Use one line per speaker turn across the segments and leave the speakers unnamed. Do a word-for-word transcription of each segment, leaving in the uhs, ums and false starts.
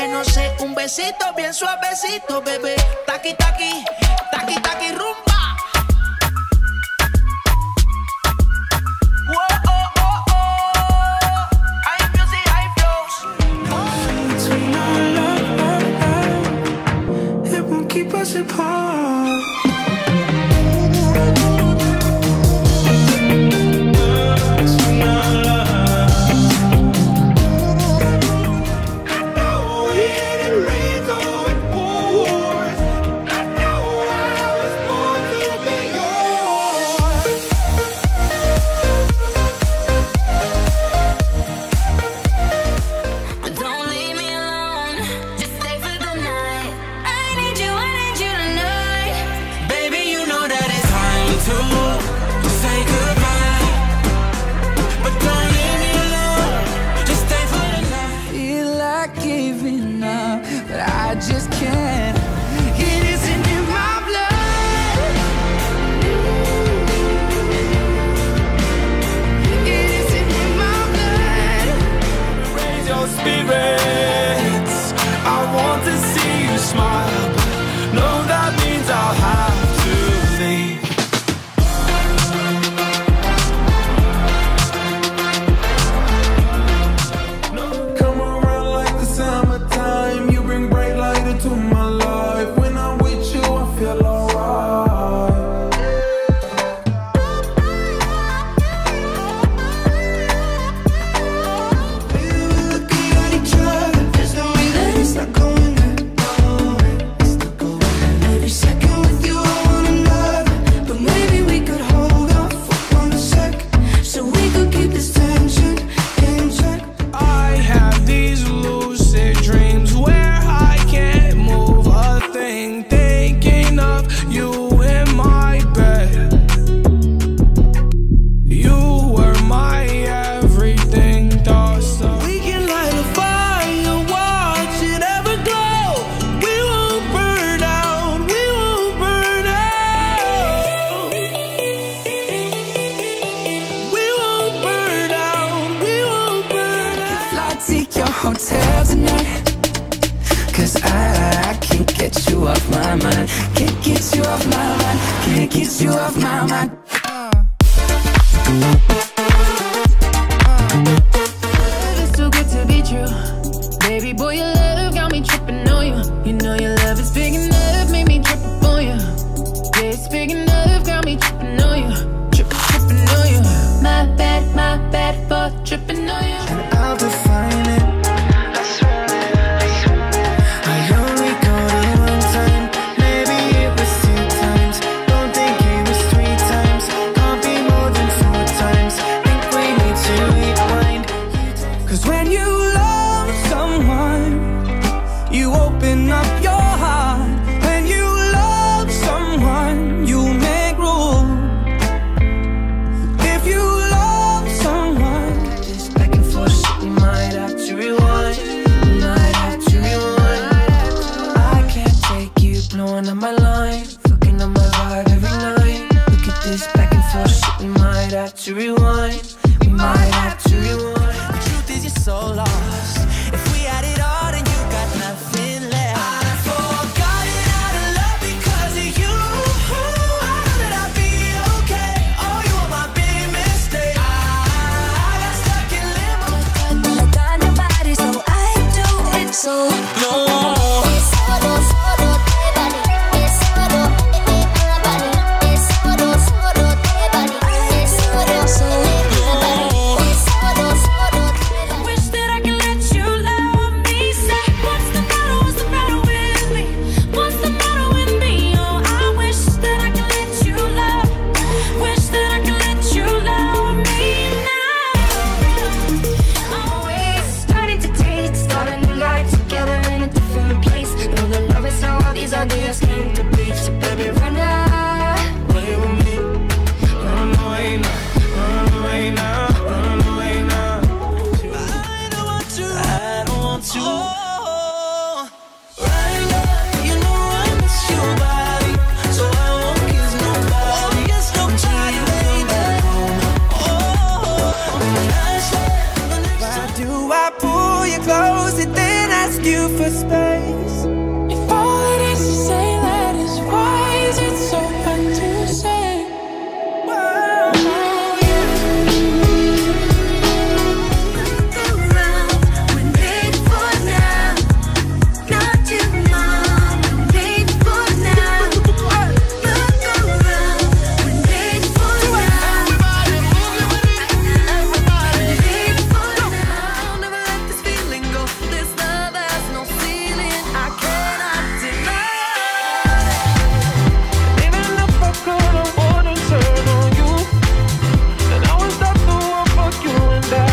que no sé, un besito bien suavecito, bebé. Taqui, taqui, taqui, taqui, rumba. Whoa, oh, oh, oh. High music, high flows.
Between our love, it won't keep us apart.
Hotel tonight, cause I, I can't get you off my mind. Can't get you off my mind. Can't get you off my mind.
It's too good to be true. Baby boy, your love got me tripping on you. You know your love is big enough, made me trip up on you. Yeah, it's big enough, got me tripping on you. Tripping, tripping on you. My bad, my bad for tripping on you.
And I'll define it.
To rewind, we might have to rewind. The truth is you're so lost. If we had it all, then you got nothing left. I forgot it out of love because of you. I know that I'll be okay. Oh, you were my big mistake. I, I got stuck in limbo.
I got nobody, so I do it so. No.
Starting to date, start a new life together in a different
space.
If all it is to say that is wise, it's so hard to say.
Whoa.
Look around, we're made for now. Not tomorrow, we're made for now. Look around, we're made for now. We're made for now.
I'll never let this feeling go. This love has no ceiling. I cannot deny.
Even if I could, I wouldn't turn on you. And I was not the one for you and I.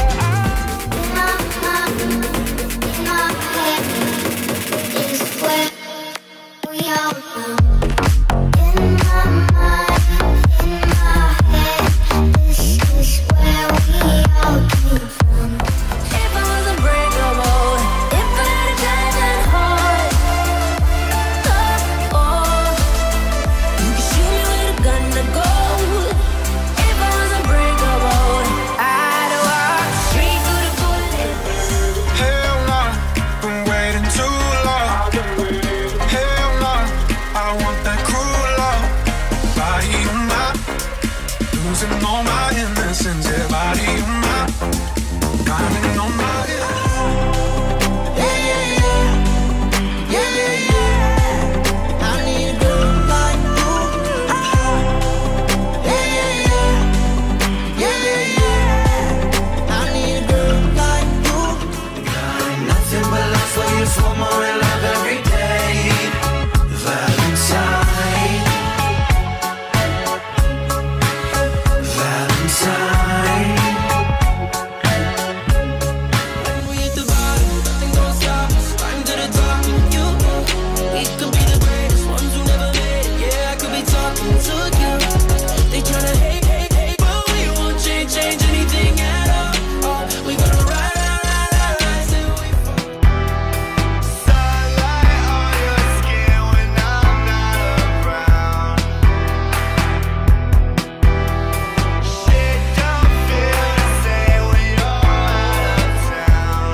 Is where we all go. In my mind, in my head, this is where we all came from.
If I was unbreakable, if I had a diamond heart, oh, oh, you could shoot me with a gun to go. If I was unbreakable, I'd walk straight through the bullet.
Hell no, been waiting too long. Hell no, I want that cruel love. Body on my, losing all my innocence. Yeah, body on my, climbing on my hill.
Yeah, yeah, yeah, yeah, yeah, yeah. I need a girl like you. Yeah, yeah, yeah, yeah, yeah, yeah. I need a girl like you.
Nothing but love for you, for more in love every day. Valentine, Valentine.
When we hit the bottom, nothing gonna stop us. Climb to the top, and you know we could be the greatest ones who never made it. Yeah, I could be talking to you. They tryna hate, hate, hate, but we won't change, change anything at all. Oh, we gonna ride, ride, ride, ride, ride till we fall.
Sunlight on your skin when I'm not around. Shit don't feel the same when you're out of town.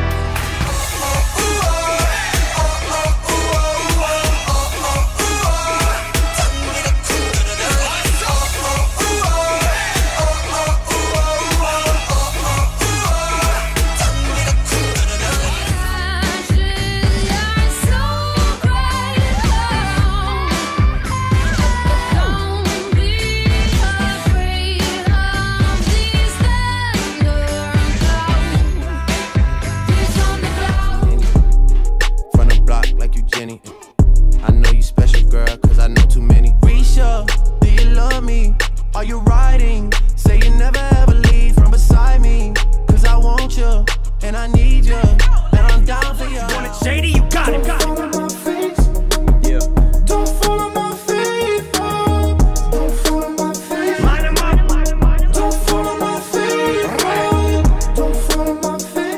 From the block like you Jenny. I know you special, girl, cause I know too many. Risha, do you love me? Are you riding? Say you never ever leave from beside me. Cause I want you, and I need you, and I'm down for you. Want it shady? You got it, got it.
Don't follow my face.
Yeah.
Don't follow my face. Oh, don't follow my face.
Line 'em up.
Don't follow my face. Oh, don't follow my face.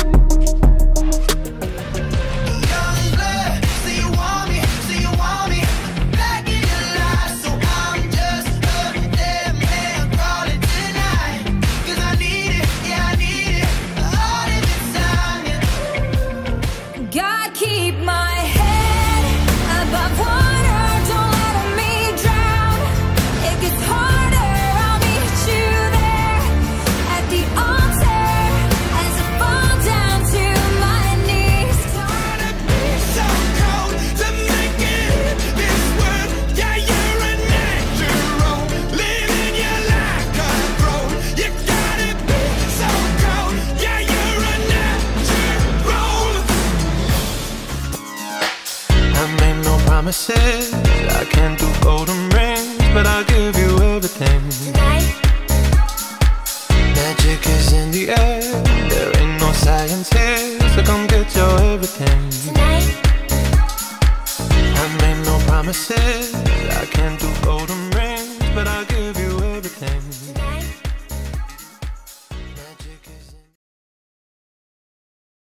Young blood, say you want me, say you want me. Back in your life, so I'm just a dead man crawling tonight. 'Cause I need it, yeah, I need it. All of this time, yeah.
God, keep my head above water, don't let me drown. It gets harder, I'll meet you there at the altar as I fall down to my knees.
So cold to make it this world. Yeah, you're a natural, living your life control. You gotta be so cold. Yeah, you're a natural. I made no promises. I can't do golden rings, but I'll give you everything.
Tonight,
Magic is in the air. There ain't no science here, so come get your everything.
tonight.
I made no promises. I can't do golden